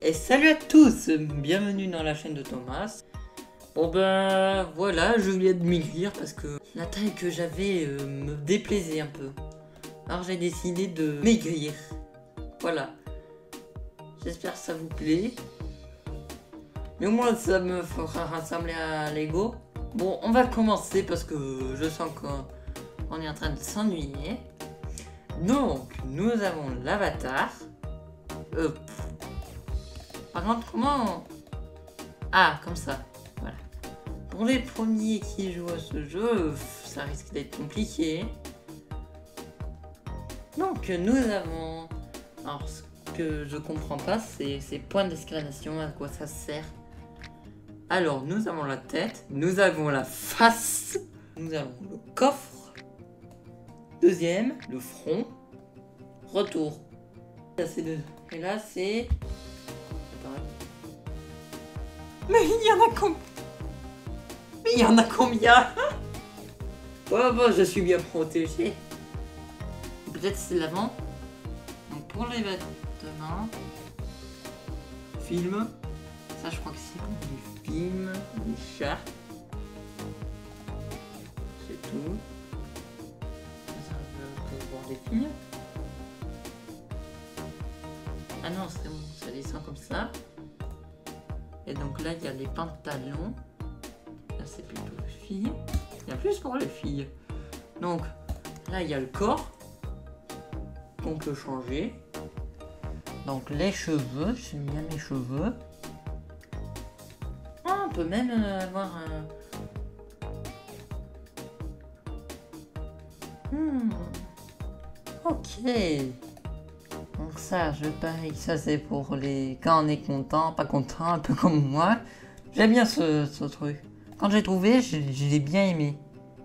Et salut à tous, bienvenue dans la chaîne de Thomas. Bon ben voilà, je viens de maigrir parce que la taille que j'avais me déplaisait un peu. Alors j'ai décidé de maigrir. Voilà. J'espère que ça vous plaît. Mais au moins ça me fera rassembler à Lego. Bon, on va commencer parce que je sens qu'on est en train de s'ennuyer. Donc, nous avons l'avatar. Par contre, comment... Ah, comme ça. Voilà. Pour les premiers qui jouent à ce jeu, ça risque d'être compliqué. Donc, nous avons... Alors, ce que je comprends pas, c'est ces points d'exclamation, à quoi ça sert. Alors, nous avons la tête, nous avons la face, nous avons le coffre. Deuxième, le front. Retour. Là, c'est deux. Et là, c'est... Mais il y en a combien? Mais il y en a combien? Oh bon, je suis bien protégé. Peut-être c'est l'avant. Donc pour les vêtements, film. Ça, je crois que c'est pour les films, les chats. C'est tout. Ça, pour voir des films. Ah non, c'est bon, ça descend comme ça. Et donc là, il y a les pantalons. Là, c'est plutôt les filles. Il y a plus pour les filles. Donc, là, il y a le corps qu'on peut changer. Donc, les cheveux. J'aime bien mes cheveux. Ah, on peut même avoir un... Ok. Donc ça, je parie que ça c'est pour les... Quand on est content, pas content, un peu comme moi. J'aime bien ce truc. Quand j'ai trouvé, je l'ai bien aimé.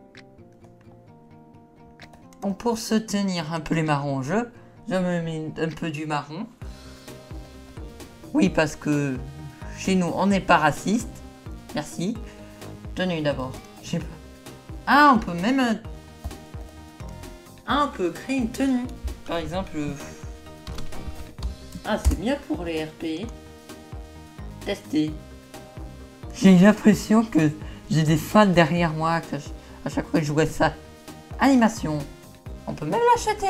Donc pour se tenir un peu les marrons, je me mets un peu du marron. Oui, parce que chez nous, on n'est pas raciste. Merci. Tenue d'abord. Je sais pas. Ah, on peut même... Ah, on peut créer une tenue. Par exemple... Ah, c'est bien pour les RP. Tester. J'ai l'impression que j'ai des fans derrière moi à chaque fois que je vois ça. Animation. On peut même l'acheter.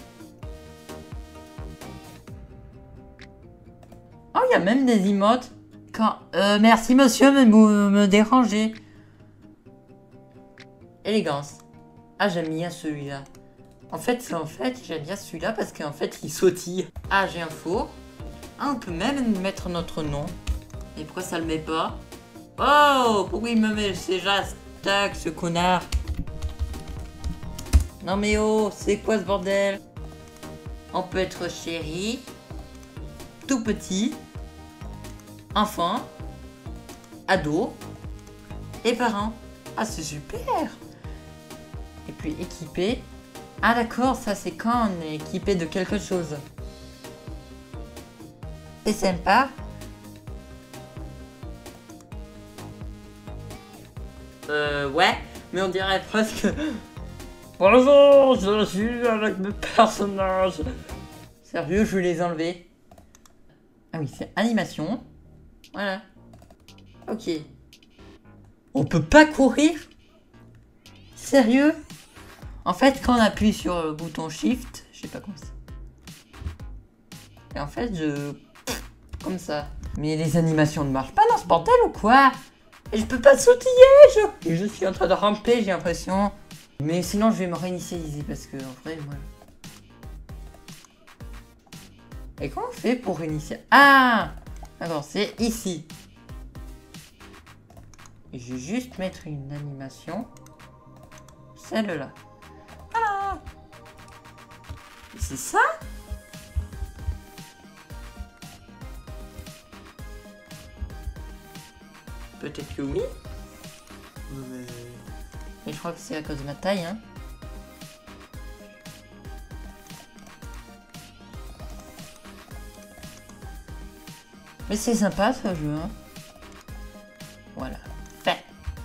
Oh, il y a même des emotes. Quand... merci monsieur, mais vous me dérangez. Élégance. Ah, j'aime bien celui-là. En fait, j'aime bien celui-là parce qu'en fait, il sautille. Ah, j'ai un four. Ah, on peut même mettre notre nom. Et pourquoi ça le met pas? Oh, pourquoi il me met ces gestes? Tac, ce connard. Non mais oh, c'est quoi ce bordel? On peut être chéri, tout petit, enfant, ado et parent. Ah, c'est super. Et puis équipé. Ah d'accord, ça c'est quand on est équipé de quelque chose. C'est sympa. Ouais, mais on dirait presque... Bonjour, je suis avec mes personnages. Sérieux, je vais les enlever. Ah oui, c'est animation. Voilà. Ok. On peut pas courir? Sérieux? En fait, quand on appuie sur le bouton Shift, je sais pas comment c'est. Et en fait, comme ça. Mais les animations ne marchent pas dans ce bordel ou quoi? Et je peux pas sautiller, je suis en train de ramper, j'ai l'impression. Mais sinon, je vais me réinitialiser parce que, en vrai, voilà. Et comment on fait pour réinitialiser? Ah! D'accord, c'est ici. Et je vais juste mettre une animation. Celle-là. Voilà! C'est ça? Peut-être que oui. Mais je crois que c'est à cause de ma taille, hein. Mais c'est sympa ce jeu, hein. Voilà. Fait.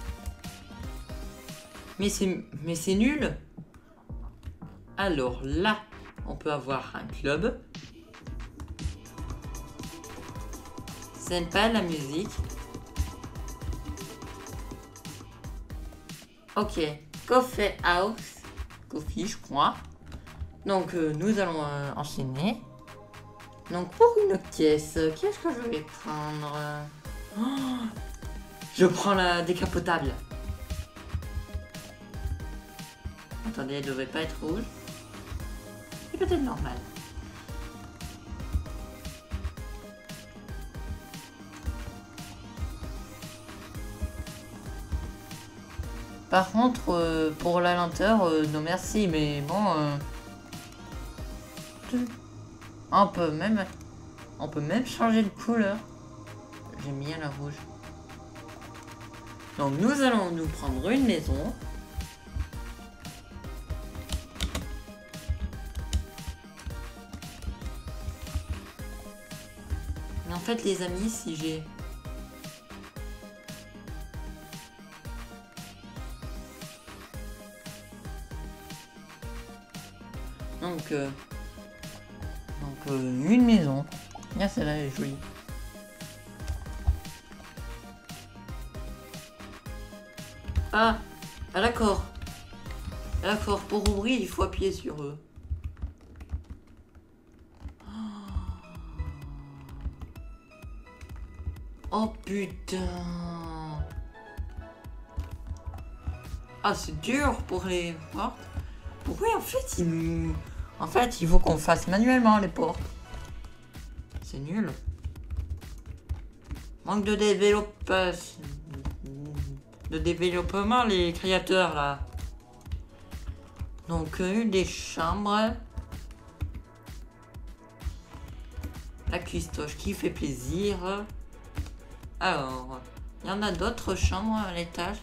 Mais c'est nul. Alors là, on peut avoir un club. C'est pas la musique. Ok, Coffee House. Coffee, je crois. Donc, nous allons enchaîner. Donc, pour une pièce, qu'est-ce que je vais prendre? Oh, je prends la décapotable. Attendez, elle devrait pas être rouge. C'est peut-être normal. Par contre, pour la lenteur, non merci, mais bon... on peut même changer de couleur. J'aime bien la rouge. Donc nous allons nous prendre une maison. Mais en fait les amis, si j'ai... Donc, une maison. Bien, celle-là est jolie. Ah, ah d'accord. D'accord, pour ouvrir, il faut appuyer sur eux. Oh putain. Ah, c'est dur pour les portes. Pourquoi en fait il nous... En fait, il faut qu'on fasse manuellement les portes. C'est nul. Manque de développement. De développement, les créateurs, là. Donc, une des chambres. La cuistoche qui fait plaisir. Alors, il y en a d'autres chambres à l'étage.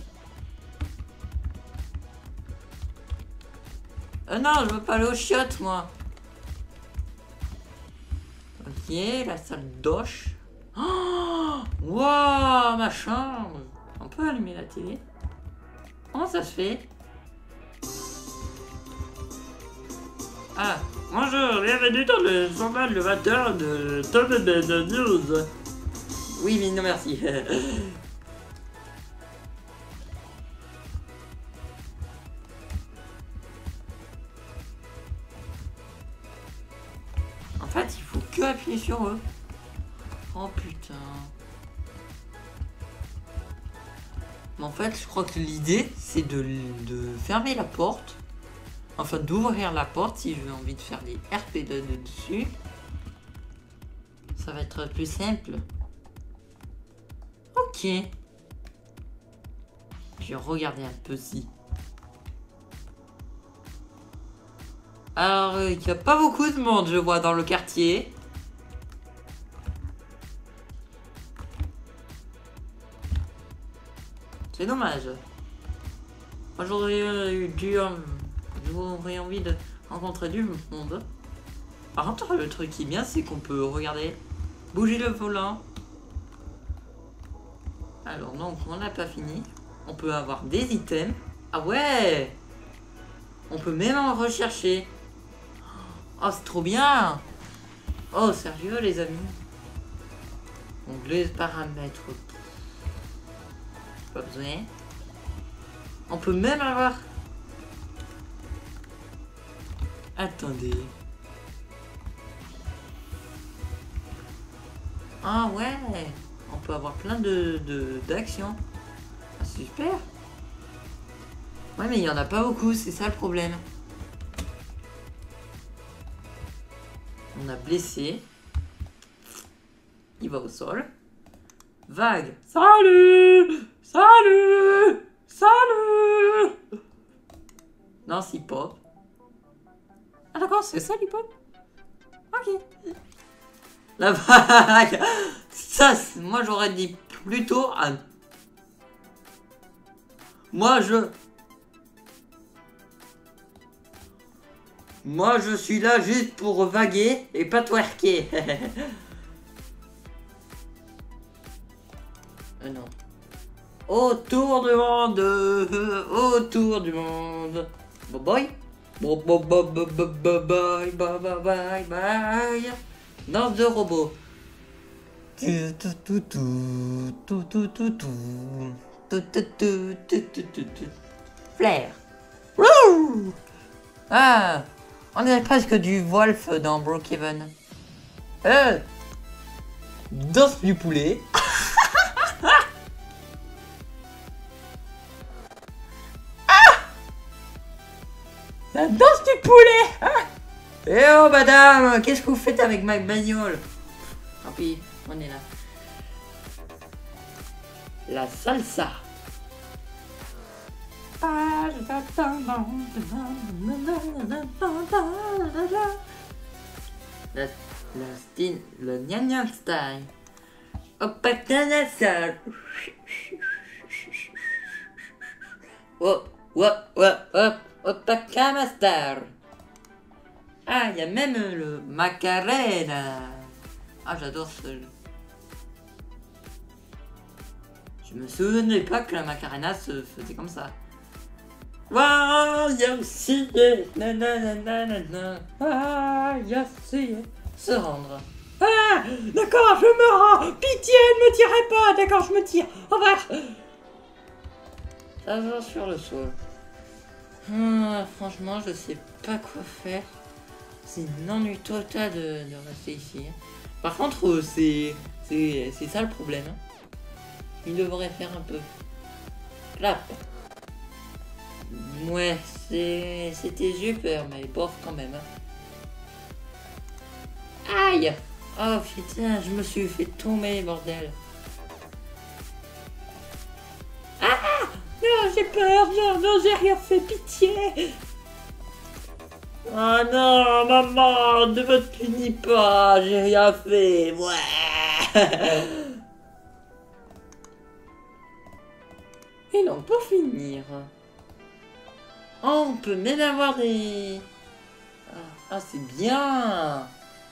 Non, je veux pas aller aux chiottes, moi. Ok, la salle d'oche. Oh, wow, ma chambre. On peut allumer la télé. Comment ça se fait? Ah, bonjour, bienvenue dans le journal le 21 de Top News. Oui, mais non, merci. En fait, il faut que appuyer sur eux. Oh putain. Mais en fait, je crois que l'idée, c'est de fermer la porte. Enfin, d'ouvrir la porte si j'ai envie de faire des RP dessus. Ça va être plus simple. Ok. Je vais regarder un peu si. Alors, il n'y a pas beaucoup de monde, je vois, dans le quartier. C'est dommage. Moi, j'aurais envie de rencontrer du monde. Par contre, le truc qui est bien, c'est qu'on peut regarder, bouger le volant. Alors, donc, on n'a pas fini. On peut avoir des items. Ah ouais! On peut même en rechercher. Oh, c'est trop bien! Oh, sérieux, les amis? Donc, les paramètres. Pas besoin. On peut même avoir... Attendez. Ah ouais! On peut avoir plein d'actions. Ah, super! Ouais, mais il y en a pas beaucoup, c'est ça le problème. On a blessé. Il va au sol. Vague. Salut! Salut! Salut! Non, c'est pop. Ah d'accord, c'est ça l'hip-hop. Ok. La vague. Ça, moi j'aurais dit plutôt un... Moi je suis là juste pour vaguer et pas twerker. Non. Autour du monde. Autour du monde. Bye bye. Bye bye bye bye bye bye. Danse de robot. Flair. Ah, on dirait presque du Wolf dans Brookhaven. Danse du poulet. La danse du poulet. Eh oh madame, qu'est-ce que vous faites avec ma bagnole? Tant pis, on est là. La salsa. Le Nyan Nyan style. Hop, hop, hop, hop, hop, Master. Ah, il y a même le Macarena. Ah, j'adore ce jeu. Je me souvenais pas que la Macarena se faisait comme ça. Waouh, Yossi, nanana, ah, Yossi, se rendre. Ah, d'accord, je me rends. Pitié, ne me tirez pas. D'accord, je me tire. Au revoir. Ça va sur le sol. Franchement, je sais pas quoi faire. C'est une ennui total de rester ici. Par contre, c'est ça le problème. Il devrait faire un peu. Clap. Ouais, c'était super, mais bof quand même. Aïe! Oh putain, je me suis fait tomber, bordel. Ah! Non, j'ai peur, non, j'ai rien fait, pitié! Oh non, maman, ne me punis pas, j'ai rien fait, ouais! Et donc, pour finir... Oh, on peut même avoir des... Ah, c'est bien!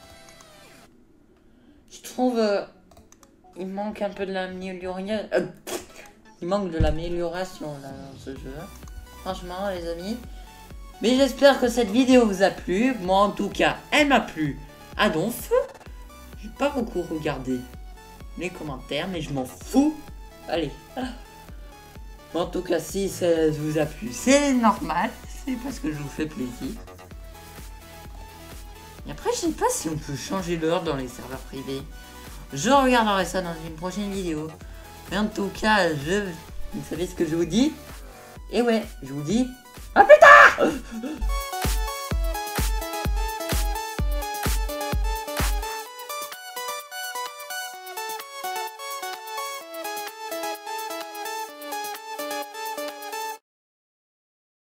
Je trouve... il manque un peu de l'amélioration... il manque de l'amélioration, là, dans ce jeu. Franchement, les amis. Mais j'espère que cette vidéo vous a plu. Moi, en tout cas, elle m'a plu à donf. J'ai pas beaucoup regardé les commentaires, mais je m'en fous. Allez. En tout cas, si ça vous a plu, c'est normal. C'est parce que je vous fais plaisir. Et après, je sais pas si on peut changer l'heure dans les serveurs privés. Je regarderai ça dans une prochaine vidéo. Mais en tout cas, vous savez ce que je vous dis. Et ouais, je vous dis à plus tard.